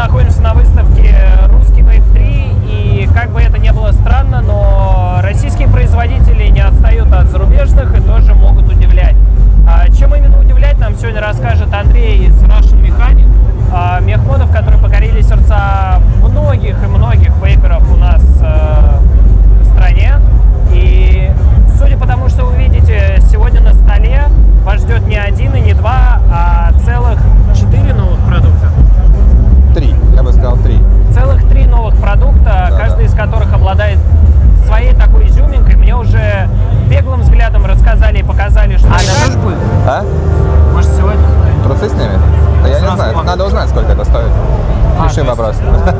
находимся на выставке Русский Wave 3, и как бы это ни было странно, но российские производители не отстают от зарубежных и тоже могут удивлять. Чем именно удивлять, нам сегодня расскажет Андрей из Russian Mechanic, мехмодов, которые покорили сердца многих и многих вейперов у нас в стране. И судя по тому, что вы видите сегодня на столе, вас ждет не один и не два, а целых 4 новых продукта. 3, я бы сказал 3. Целых 3 новых продукта, да, каждый из которых обладает своей такой изюминкой. Мне уже беглым взглядом рассказали и показали, что... она тоже будет? А? Может, сегодня? Трусы с ними? Да я не знаю. Надо узнать, сколько это стоит. Решим вопрос.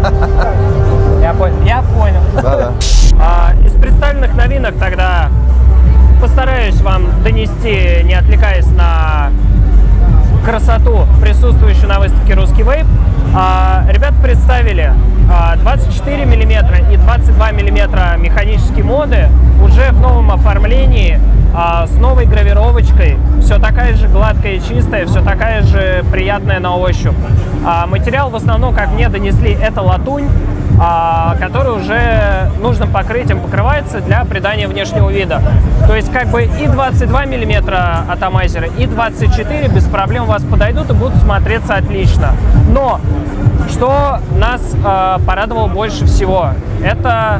Я понял. Да. Из представленных новинок тогда постараюсь вам донести, не отвлекаясь на красоту, присутствующую на выставке Русский Вейп. Ребята представили 24 мм и 22 мм механические моды уже в новом оформлении, с новой гравировочкой. Все такая же гладкая и чистая, все такая же приятная на ощупь. Материал в основном, как мне донесли, это латунь, который уже нужным покрытием покрывается для придания внешнего вида. То есть как бы и 22 мм атомайзеры, и 24 без проблем у вас подойдут и будут смотреться отлично. Но что нас порадовало больше всего, это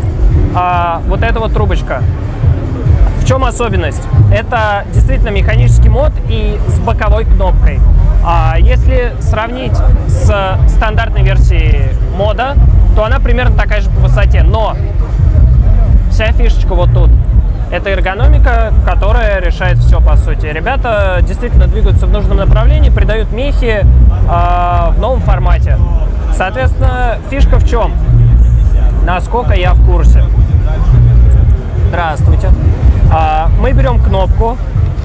вот эта вот трубочка. В чем особенность? Это действительно механический мод и с боковой кнопкой. Если сравнить с стандартной версией мода, то она примерно такая же по высоте. Но вся фишечка вот тут. Это эргономика, которая решает все, по сути. Ребята действительно двигаются в нужном направлении, придают мехи в новом формате. Соответственно, фишка в чем? Насколько я в курсе. Здравствуйте. Мы берем кнопку,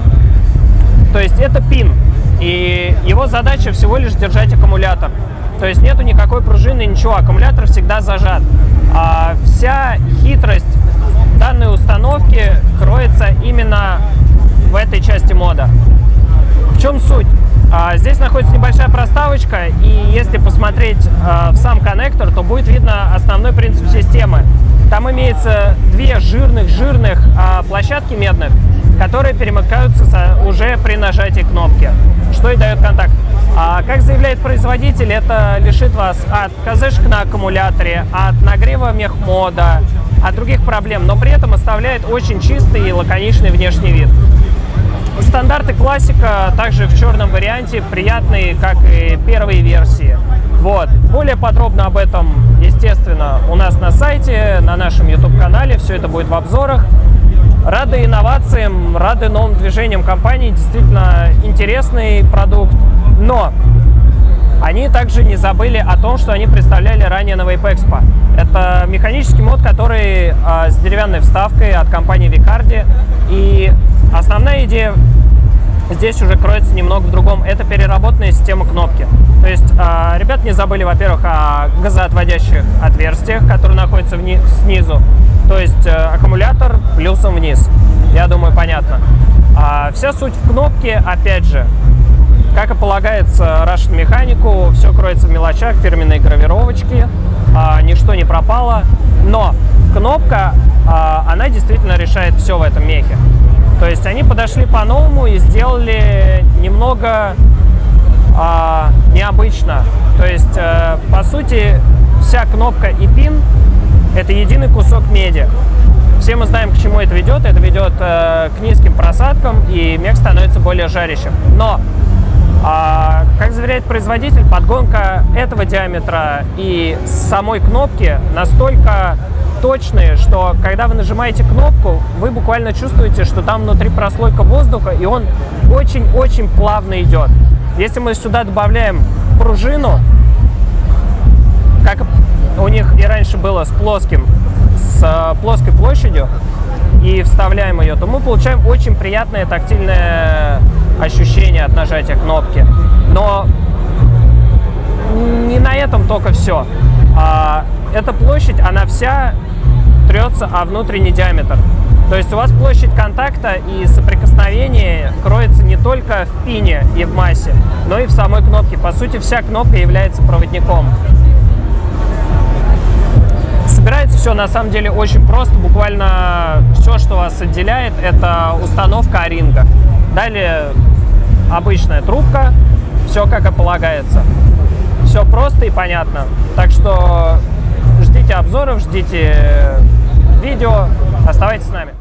то есть это пин, и его задача всего лишь держать аккумулятор. То есть нету никакой пружины, ничего, аккумулятор всегда зажат. Вся хитрость данной установки кроется именно в этой части мода. В чем суть? Здесь находится небольшая проставочка, и если посмотреть в сам коннектор, то будет видно основной принцип системы. Там имеется 2 жирных площадки медных, которые перемыкаются уже при нажатии кнопки, что и дает контакт. Как заявляет производитель, это лишит вас от КЗшек на аккумуляторе, от нагрева мехмода, от других проблем, но при этом оставляет очень чистый и лаконичный внешний вид. Стандарты классика также в черном варианте, приятные, как и первые версии. Вот. Более подробно об этом, естественно, у нас на сайте, на нашем YouTube-канале, все это будет в обзорах. Рады инновациям, рады новым движениям компании, действительно интересный продукт. Но они также не забыли о том, что они представляли ранее на Vape Expo. Это механический мод, который с деревянной вставкой от компании Vicardi. И основная идея здесь уже кроется немного в другом. Это переработанная система кнопки. То есть ребята не забыли, во-первых, о газоотводящих отверстиях, которые находятся снизу. То есть аккумулятор плюсом вниз. Я думаю, понятно. Вся суть в кнопке, опять же, как и полагается Russian Mechanic, все кроется в мелочах, фирменной гравировочки, ничто не пропало. Но кнопка, она действительно решает все в этом мехе. То есть они подошли по-новому и сделали немного необычно. То есть, по сути, вся кнопка и пин – это единый кусок меди. Все мы знаем, к чему это ведет. Это ведет к низким просадкам, и мех становится более жарящим. Но, как заверяет производитель, подгонка этого диаметра и самой кнопки настолько точные, что когда вы нажимаете кнопку, вы буквально чувствуете, что там внутри прослойка воздуха, и он очень-очень плавно идет. Если мы сюда добавляем пружину, как у них и раньше было с плоской площадью, и вставляем ее, то мы получаем очень приятное тактильное ощущение от нажатия кнопки. Но не на этом только все. Эта площадь, она вся трется о внутренний диаметр. То есть у вас площадь контакта и соприкосновения кроется не только в пине и в массе, но и в самой кнопке. По сути, вся кнопка является проводником. Собирается все на самом деле очень просто. Буквально все, что вас отделяет, это установка о-ринга. Далее обычная трубка, все как и полагается. Все просто и понятно. Так что ждите обзоров, ждите видео, оставайтесь с нами.